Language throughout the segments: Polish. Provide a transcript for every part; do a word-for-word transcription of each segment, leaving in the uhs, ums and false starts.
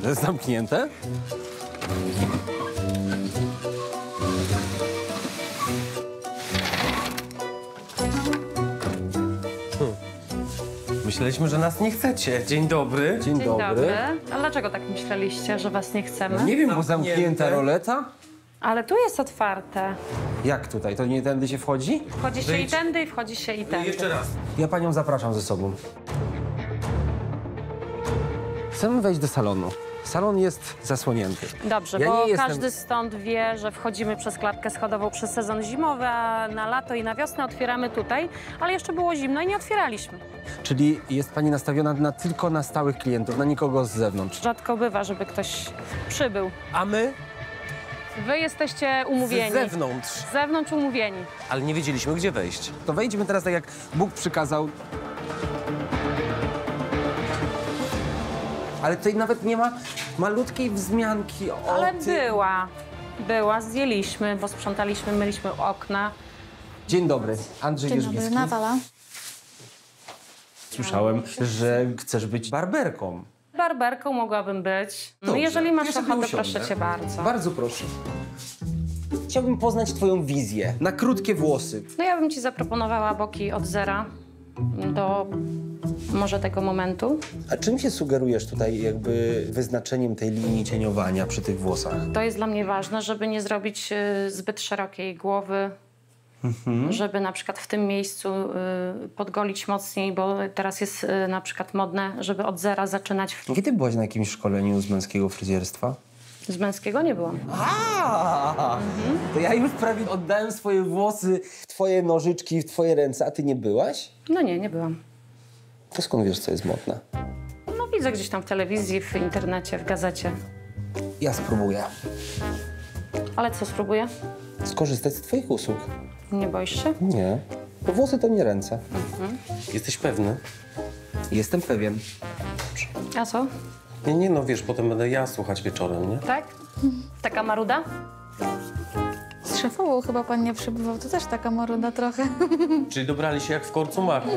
To jest zamknięte? Hmm. Myśleliśmy, że nas nie chcecie. Dzień dobry. Dzień dobry. A dlaczego tak myśleliście, że was nie chcemy? Nie wiem, bo zamknięta roleta? Ale tu jest otwarte. Jak tutaj? To nie tędy się wchodzi? Wchodzi się i tędy, i wchodzi się i tędy. Jeszcze raz. Ja panią zapraszam ze sobą. Chcemy wejść do salonu. Salon jest zasłonięty. Dobrze, Ja bo nie jestem- każdy stąd wie, że wchodzimy przez klatkę schodową przez sezon zimowy, a na lato i na wiosnę otwieramy tutaj, ale jeszcze było zimno i nie otwieraliśmy. Czyli jest pani nastawiona na, tylko na stałych klientów, na nikogo z zewnątrz. Rzadko bywa, żeby ktoś przybył. A my? Wy jesteście umówieni. Z zewnątrz. Z zewnątrz umówieni. Ale nie wiedzieliśmy, gdzie wejść. To wejdźmy teraz tak, jak Bóg przykazał. Ale tutaj nawet nie ma malutkiej wzmianki o Ale tym. była. Była, zdjęliśmy, bo sprzątaliśmy, myliśmy okna. Dzień dobry, Andrzej Dzień dobry, Wierzbicki. Natala. Słyszałem, że chcesz być barberką. Barberką mogłabym być. No, Dobrze, jeżeli ja masz sobie ochotę, usiądę. proszę cię bardzo. Bardzo proszę. Chciałbym poznać twoją wizję na krótkie włosy. No ja bym ci zaproponowała boki od zera do może tego momentu. A czym się sugerujesz tutaj jakby wyznaczeniem tej linii cieniowania przy tych włosach? To jest dla mnie ważne, żeby nie zrobić y, zbyt szerokiej głowy, Mhm. żeby na przykład w tym miejscu y, podgolić mocniej, bo teraz jest y, na przykład modne, żeby od zera zaczynać. W... Kiedy byłaś na jakimś szkoleniu z męskiego fryzjerstwa? Z męskiego nie byłam. A, to ja już prawie oddałem swoje włosy w twoje nożyczki, w twoje ręce, a ty nie byłaś? No nie, nie byłam. To skąd wiesz, co jest modne? No widzę gdzieś tam w telewizji, w internecie, w gazecie. Ja spróbuję Ale co, spróbuję? skorzystać z twoich usług. Nie boisz się? Nie, bo włosy to nie ręce. Jesteś pewny? Jestem pewien. A co? Nie, nie, no wiesz, potem będę ja słuchać wieczorem, nie? Tak? Taka maruda? Z szefową chyba pan nie przebywał, to też taka maruda trochę. Czyli dobrali się jak w korcu maku.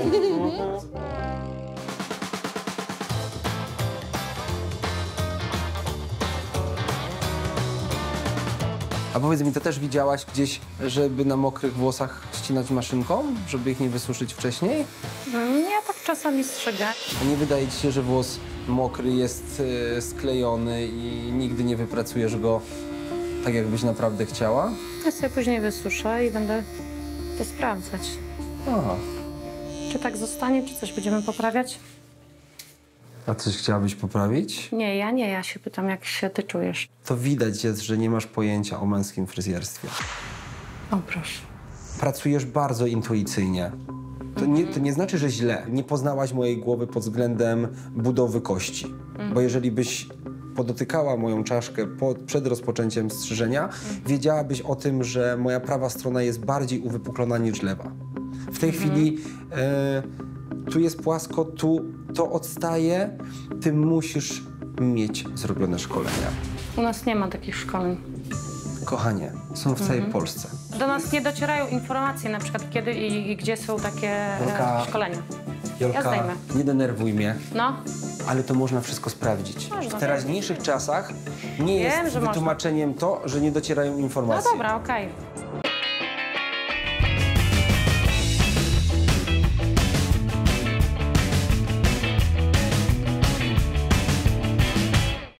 A powiedz mi, to też widziałaś gdzieś, żeby na mokrych włosach ścinać maszynką, żeby ich nie wysuszyć wcześniej? Ja tak czasami strzygę. A nie wydaje ci się, że włos mokry jest e, sklejony i nigdy nie wypracujesz go tak, jakbyś naprawdę chciała? Ja sobie później wysuszę i będę to sprawdzać. Aha. Czy tak zostanie, czy coś będziemy poprawiać? A coś chciałabyś poprawić? Nie, ja nie. Ja się pytam, jak się ty czujesz. To widać jest, że nie masz pojęcia o męskim fryzjerstwie. O, proszę. Pracujesz bardzo intuicyjnie. To nie, to nie znaczy, że źle. Nie poznałaś mojej głowy pod względem budowy kości. Bo jeżeli byś podotykała moją czaszkę pod, przed rozpoczęciem strzyżenia, wiedziałabyś o tym, że moja prawa strona jest bardziej uwypuklona niż lewa. W tej chwili e, tu jest płasko, tu to odstaje. Ty musisz mieć zrobione szkolenia. U nas nie ma takich szkoleń. Kochanie, są w całej Polsce. Do nas nie docierają informacje, na przykład kiedy i, i gdzie są takie e, Jolka. szkolenia. Jolka, zdejmę. nie denerwuj mnie. No, Ale to można wszystko sprawdzić. Można, w teraźniejszych czasach nie Wiem, jest że można. wytłumaczeniem to, że nie docierają no informacje. dobra, okej.